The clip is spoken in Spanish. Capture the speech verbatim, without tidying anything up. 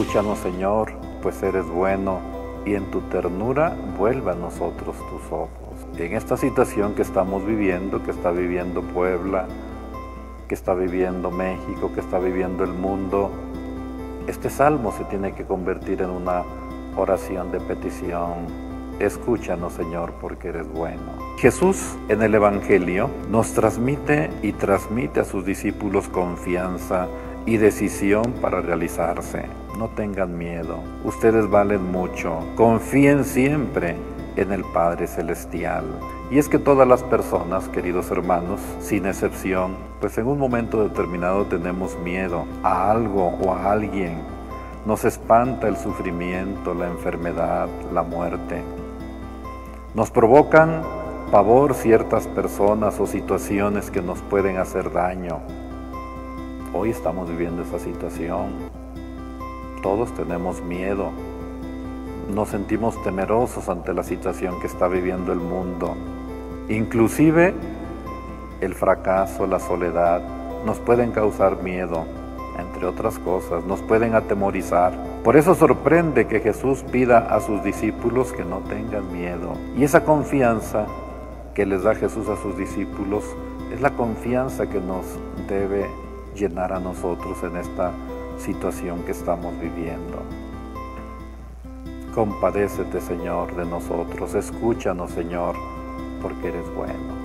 Escúchanos, Señor, pues eres bueno, y en tu ternura vuelve a nosotros tus ojos. En esta situación que estamos viviendo, que está viviendo Puebla, que está viviendo México, que está viviendo el mundo, este salmo se tiene que convertir en una oración de petición. Escúchanos, Señor, porque eres bueno. Jesús en el Evangelio nos transmite y transmite a sus discípulos confianza y decisión para realizarse. No tengan miedo, ustedes valen mucho, confíen siempre en el Padre Celestial. Y es que todas las personas, queridos hermanos, sin excepción, pues en un momento determinado tenemos miedo a algo o a alguien. Nos espanta el sufrimiento, la enfermedad, la muerte. Nos provocan pavor ciertas personas o situaciones que nos pueden hacer daño. Hoy estamos viviendo esa situación. Todos tenemos miedo. Nos sentimos temerosos ante la situación que está viviendo el mundo. Inclusive el fracaso, la soledad, nos pueden causar miedo, entre otras cosas, nos pueden atemorizar. Por eso sorprende que Jesús pida a sus discípulos que no tengan miedo. Y esa confianza que les da Jesús a sus discípulos es la confianza que nos debe llenar a nosotros en esta situación que estamos viviendo. Compadécete, Señor, de nosotros. Escúchanos, Señor, porque eres bueno.